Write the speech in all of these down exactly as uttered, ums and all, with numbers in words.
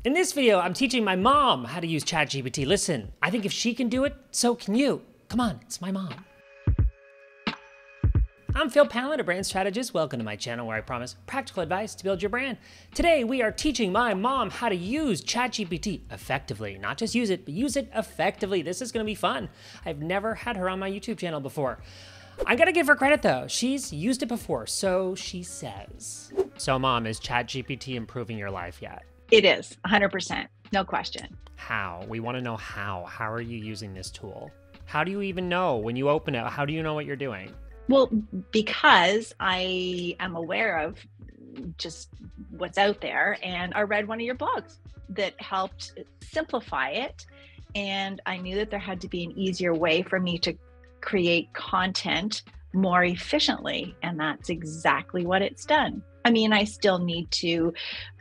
In this video, I'm teaching my mom how to use ChatGPT. Listen, I think if she can do it, so can you. Come on, it's my mom. I'm Phil Pallen, a brand strategist. Welcome to my channel where I promise practical advice to build your brand. Today, we are teaching my mom how to use ChatGPT effectively. Not just use it, but use it effectively. This is gonna be fun. I've never had her on my YouTube channel before. I gotta give her credit though. She's used it before, so she says. So mom, is ChatGPT improving your life yet? It is, one hundred percent, no question. How? We wanna know how. How are you using this tool? How do you even know when you open it? How do you know what you're doing? Well, because I am aware of just what's out there, and I read one of your blogs that helped simplify it. And I knew that there had to be an easier way for me to create content more efficiently. And that's exactly what it's done. I mean, I still need to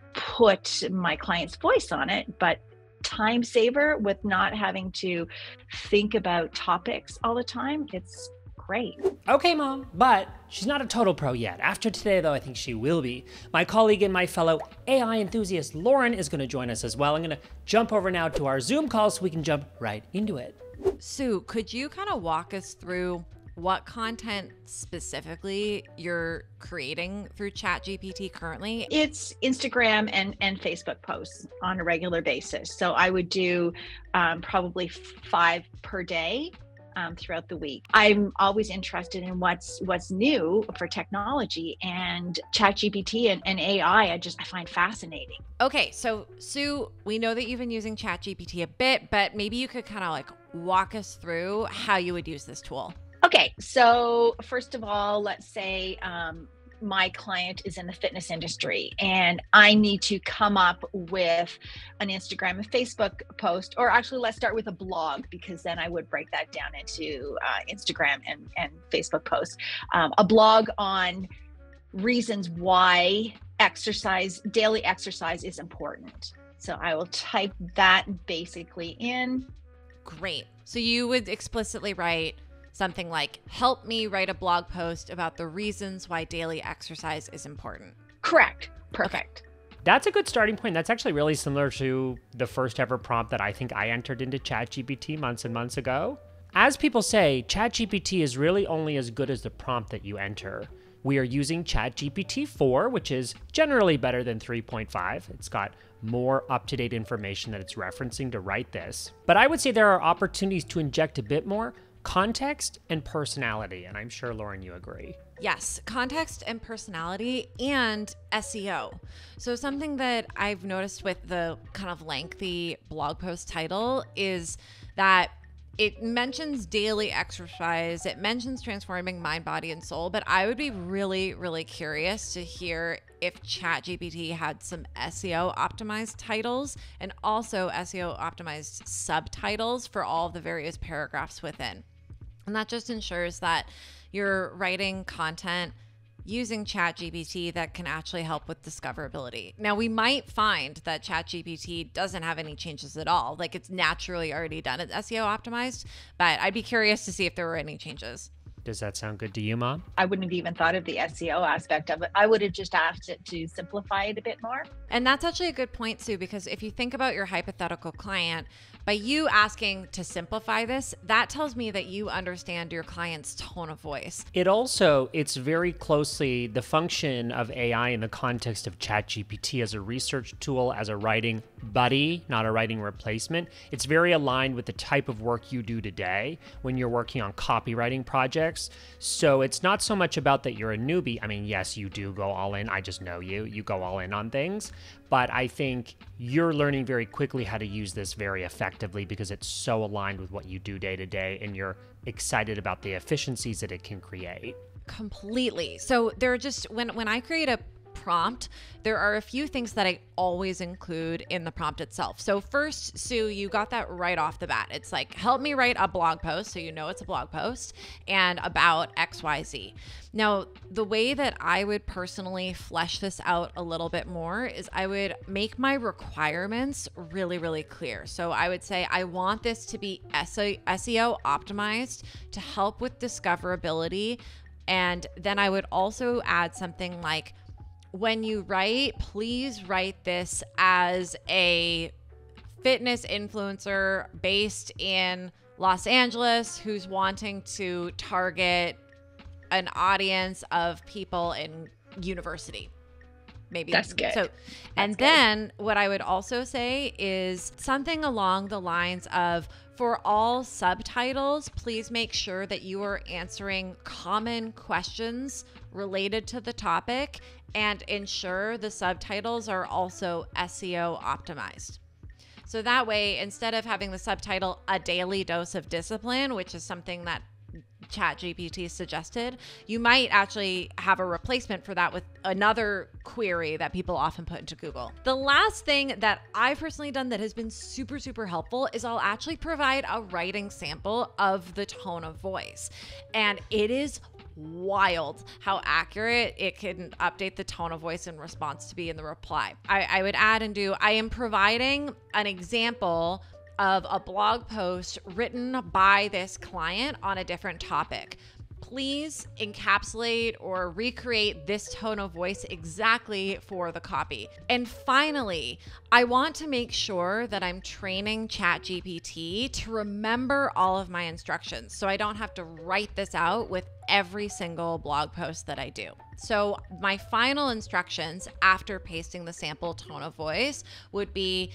put my client's voice on it, but time saver with not having to think about topics all the time, it's great. Okay, mom, but she's not a total pro yet. After today, though, I think she will be. My colleague and my fellow A I enthusiast, Lauren, is gonna join us as well. I'm gonna jump over now to our Zoom call so we can jump right into it. Sue, could you kind of walk us through what content specifically you're creating through ChatGPT currently? It's Instagram and, and Facebook posts on a regular basis. So I would do um, probably five per day um, throughout the week. I'm always interested in what's what's new for technology, and ChatGPT and, and A I, I just I find fascinating. Okay, so Sue, we know that you've been using ChatGPT a bit, but maybe you could kind of like walk us through how you would use this tool. Okay, so first of all, let's say um, my client is in the fitness industry and I need to come up with an Instagram and Facebook post, or actually let's start with a blog, because then I would break that down into uh, Instagram and, and Facebook posts. Um, a blog on reasons why exercise, daily exercise is important. So I will type that basically in. Great. So you would explicitly write something like, help me write a blog post about the reasons why daily exercise is important. Correct. Perfect. Okay. That's a good starting point. That's actually really similar to the first ever prompt that I think I entered into ChatGPT months and months ago. As people say, ChatGPT is really only as good as the prompt that you enter. We are using ChatGPT four, which is generally better than three point five. It's got more up-to-date information that it's referencing to write this. But I would say there are opportunities to inject a bit more context and personality, and I'm sure, Lauren, you agree. Yes, context and personality and S E O. So something that I've noticed with the kind of lengthy blog post title is that it mentions daily exercise, it mentions transforming mind, body, and soul, but I would be really, really curious to hear if ChatGPT had some S E O optimized titles and also S E O optimized subtitles for all of the various paragraphs within. And that just ensures that you're writing content using ChatGPT that can actually help with discoverability. Now, we might find that ChatGPT doesn't have any changes at all. Like, it's naturally already done at S E O optimized, but I'd be curious to see if there were any changes. Does that sound good to you, Mom? I wouldn't have even thought of the S E O aspect of it. I would have just asked it to simplify it a bit more. And that's actually a good point, Sue, because if you think about your hypothetical client, by you asking to simplify this, that tells me that you understand your client's tone of voice. It also, it's very closely the function of A I in the context of ChatGPT as a research tool, as a writing buddy, not a writing replacement. It's very aligned with the type of work you do today when you're working on copywriting projects. So it's not so much about that you're a newbie. I mean, yes, you do go all in. I just know you. You go all in on things. But I think you're learning very quickly how to use this very effectively because it's so aligned with what you do day to day, and you're excited about the efficiencies that it can create. Completely. So there are just, when, when I create a prompt, there are a few things that I always include in the prompt itself. So first, Sue, you got that right off the bat. It's like, help me write a blog post, so you know it's a blog post, and about X Y Z. Now, the way that I would personally flesh this out a little bit more is I would make my requirements really, really clear. So I would say, I want this to be S E O optimized to help with discoverability. And then I would also add something like, when you write, please write this as a fitness influencer based in Los Angeles who's wanting to target an audience of people in university. Maybe that's good. So, that's and good. then what I would also say is something along the lines of, for all subtitles, please make sure that you are answering common questions related to the topic and ensure the subtitles are also S E O optimized. So that way, instead of having the subtitle "A Daily Dose of Discipline," which is something that ChatGPT suggested, you might actually have a replacement for that with another query that people often put into Google. The last thing that I've personally done that has been super, super helpful is I'll actually provide a writing sample of the tone of voice. And it is wild how accurate it can update the tone of voice in response to be in the reply. I, I would add and do, I am providing an example of a blog post written by this client on a different topic. Please encapsulate or recreate this tone of voice exactly for the copy. And finally, I want to make sure that I'm training ChatGPT to remember all of my instructions so I don't have to write this out with every single blog post that I do. So my final instructions after pasting the sample tone of voice would be,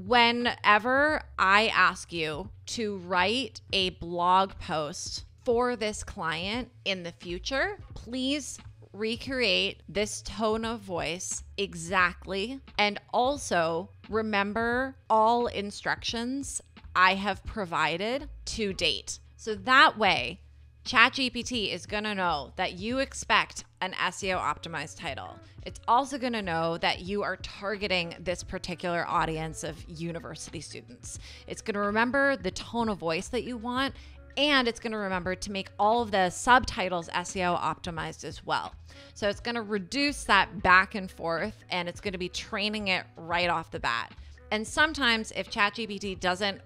whenever I ask you to write a blog post for this client in the future, please recreate this tone of voice exactly. And also remember all instructions I have provided to date. So that way, ChatGPT is going to know that you expect an S E O optimized title. It's also going to know that you are targeting this particular audience of university students. It's going to remember the tone of voice that you want, and it's going to remember to make all of the subtitles S E O optimized as well. So it's going to reduce that back and forth, and it's going to be training it right off the bat. And sometimes if ChatGPT doesn't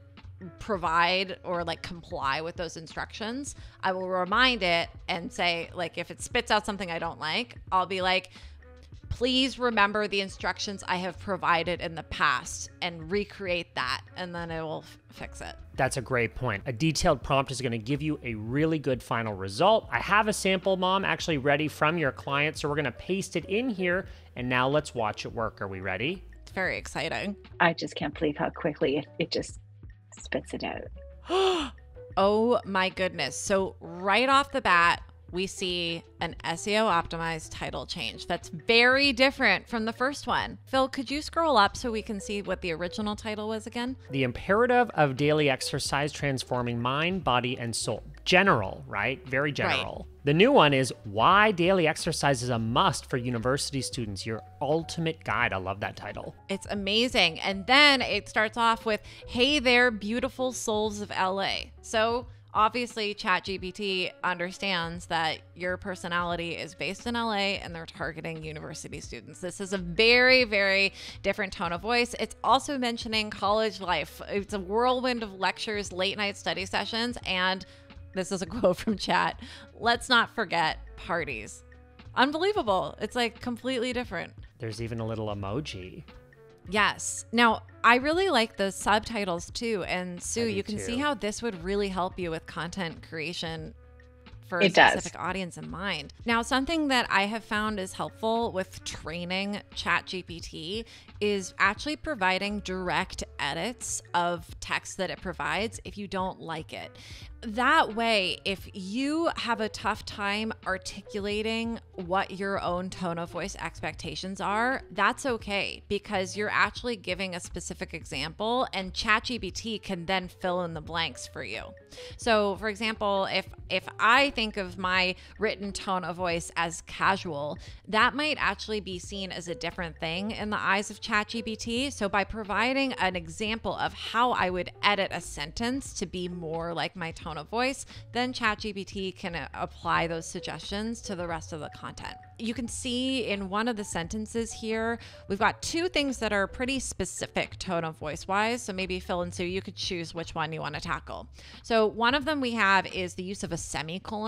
provide or like comply with those instructions, I will remind it and say, like, if it spits out something I don't like, I'll be like, please remember the instructions I have provided in the past and recreate that, and then it will f- fix it. That's a great point. A detailed prompt is going to give you a really good final result. I have a sample, Mom, actually ready from your client, so we're going to paste it in here, and now let's watch it work. Are we ready? It's very exciting. I just can't believe how quickly it, it just spits it out. Oh my goodness. So right off the bat, we see an S E O optimized title change. That's very different from the first one. Phil, could you scroll up so we can see what the original title was again? The imperative of daily exercise transforming mind, body, and soul. General, right? Very general. Right. The new one is why daily exercise is a must for university students, your ultimate guide. I love that title. It's amazing. And then it starts off with, hey there, beautiful souls of L A. So obviously, ChatGPT understands that your personality is based in L A and they're targeting university students. This is a very, very different tone of voice. It's also mentioning college life. It's a whirlwind of lectures, late night study sessions, and this is a quote from Chat. Let's not forget parties. Unbelievable. It's like completely different. There's even a little emoji. Yes. Now, I really like the subtitles too. And Sue, you can too. see how this would really help you with content creation for a It does. specific audience in mind. Now, something that I have found is helpful with training ChatGPT is actually providing direct edits of text that it provides if you don't like it. That way, if you have a tough time articulating what your own tone of voice expectations are, that's okay, because you're actually giving a specific example and ChatGPT can then fill in the blanks for you. So for example, if if I think of my written tone of voice as casual, that might actually be seen as a different thing in the eyes of ChatGPT. So by providing an example of how I would edit a sentence to be more like my tone of voice, then ChatGPT can uh, apply those suggestions to the rest of the content. You can see in one of the sentences here, we've got two things that are pretty specific tone of voice wise. So maybe Phil and Sue, you could choose which one you want to tackle. So one of them we have is the use of a semicolon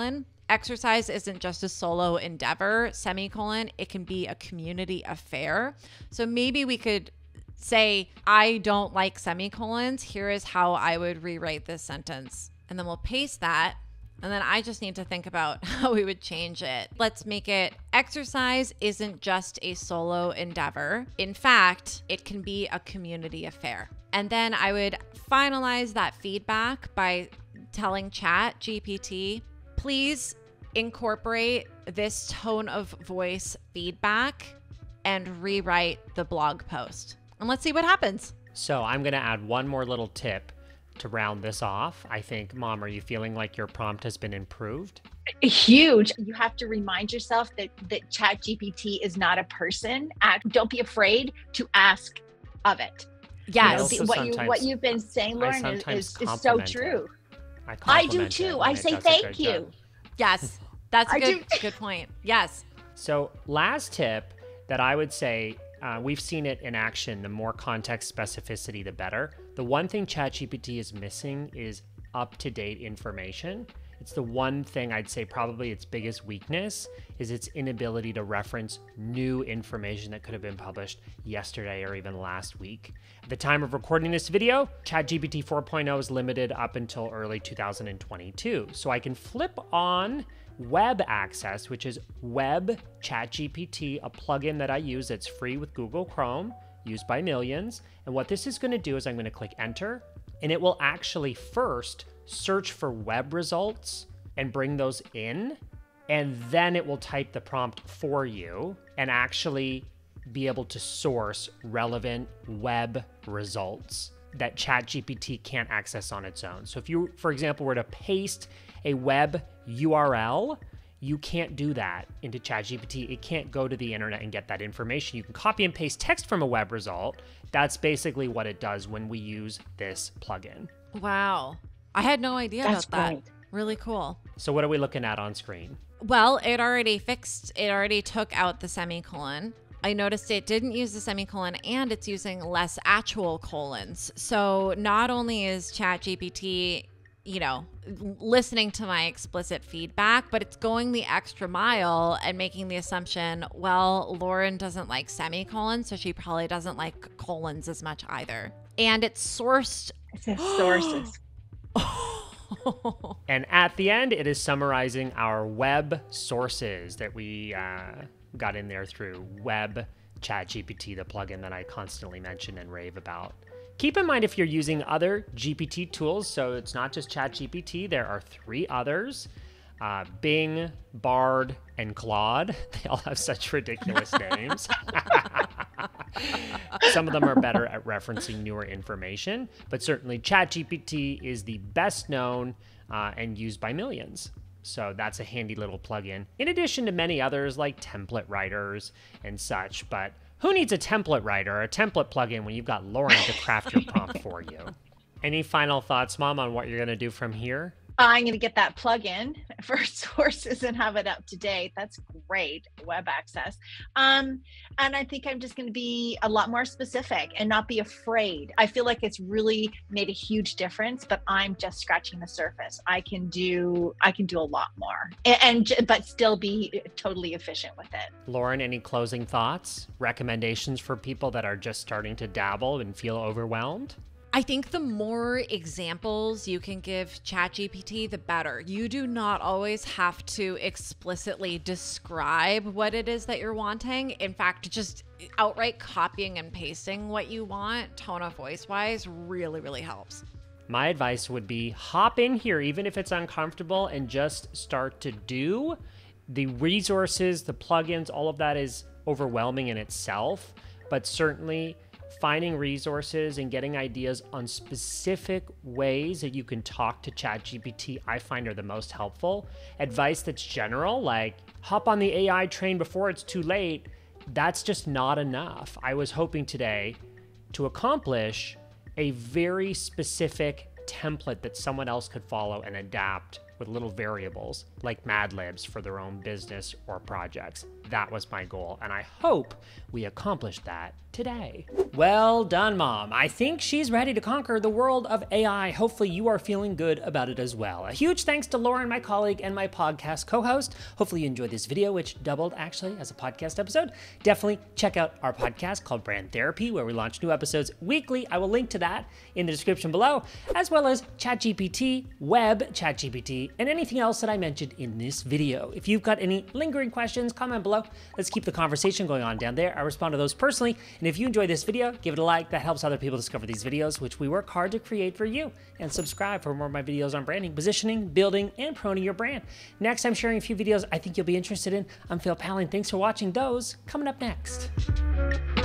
exercise isn't just a solo endeavor, semicolon, it can be a community affair. So maybe we could say, I don't like semicolons. Here is how I would rewrite this sentence. And then we'll paste that. And then I just need to think about how we would change it. Let's make it, exercise isn't just a solo endeavor. In fact, it can be a community affair. And then I would finalize that feedback by telling ChatGPT, please incorporate this tone of voice feedback and rewrite the blog post. And let's see what happens. So I'm going to add one more little tip to round this off. I think, Mom, are you feeling like your prompt has been improved? Huge. You have to remind yourself that that ChatGPT is not a person. Act, don't be afraid to ask of it. Yes. You know, what you what you've been saying, Lauren, is, is, is so true. I, I do too. I say thank you. Job. Yes, that's a I good, do. good point. Yes. So last tip that I would say, uh, we've seen it in action. The more context specificity, the better. The one thing ChatGPT is missing is up-to-date information. It's the one thing I'd say probably its biggest weakness is its inability to reference new information that could have been published yesterday or even last week. At the time of recording this video, ChatGPT four point oh is limited up until early two thousand twenty-two. So I can flip on web access, which is Web ChatGPT, a plugin that I use that's free with Google Chrome, used by millions. And what this is going to do is I'm going to click enter, and it will actually first search for web results and bring those in, and then it will type the prompt for you and actually be able to source relevant web results that ChatGPT can't access on its own. So if you, for example, were to paste a web U R L, you can't do that into ChatGPT. It can't go to the internet and get that information. You can copy and paste text from a web result. That's basically what it does when we use this plugin. Wow. I had no idea That's about that. great. Really cool. So what are we looking at on screen? Well, it already fixed, it already took out the semicolon. I noticed it didn't use the semicolon and it's using less actual colons. So not only is ChatGPT, you know, listening to my explicit feedback, but it's going the extra mile and making the assumption, well, Lauren doesn't like semicolons, so she probably doesn't like colons as much either. And it's sourced. It says sources. And at the end, it is summarizing our web sources that we uh, got in there through Web ChatGPT, the plugin that I constantly mention and rave about. Keep in mind if you're using other G P T tools, so it's not just ChatGPT, there are three others, uh, Bing, Bard, and Claude. They all have such ridiculous names. Some of them are better at referencing newer information, but certainly ChatGPT is the best known uh, and used by millions. So that's a handy little plugin, in addition to many others like template writers and such. But who needs a template writer or a template plugin when you've got Lauren to craft your prompt for you? Any final thoughts, Mom, on what you're going to do from here? I'm going to get that plugin for sources and have it up to date. That's great. Web access. Um, and I think I'm just going to be a lot more specific and not be afraid. I feel like it's really made a huge difference, but I'm just scratching the surface. I can do, I can do a lot more and, and but still be totally efficient with it. Lauren, any closing thoughts, recommendations for people that are just starting to dabble and feel overwhelmed? I think the more examples you can give ChatGPT, the better. You do not always have to explicitly describe what it is that you're wanting. In fact, just outright copying and pasting what you want, tone of voice wise, really, really helps. My advice would be hop in here, even if it's uncomfortable, and just start to do. The resources, the plugins, all of that is overwhelming in itself, but certainly finding resources and getting ideas on specific ways that you can talk to ChatGPT, I find are the most helpful. Advice that's general, like hop on the A I train before it's too late, that's just not enough. I was hoping today to accomplish a very specific template that someone else could follow and adapt with little variables like Mad Libs for their own business or projects. That was my goal, and I hope we accomplished that today. Well done, Mom. I think she's ready to conquer the world of A I. Hopefully you are feeling good about it as well. A huge thanks to Lauren, my colleague and my podcast co-host. Hopefully you enjoyed this video, which doubled actually as a podcast episode. Definitely check out our podcast called Brand Therapy, where we launch new episodes weekly. I will link to that in the description below, as well as ChatGPT, Web ChatGPT, and anything else that I mentioned in this video. If you've got any lingering questions, comment below. Let's keep the conversation going on down there. I respond to those personally. And if you enjoyed this video, give it a like. That helps other people discover these videos, which we work hard to create for you. And subscribe for more of my videos on branding, positioning, building, and promoting your brand. Next, I'm sharing a few videos I think you'll be interested in. I'm Phil Pallen. Thanks for watching those. Coming up next.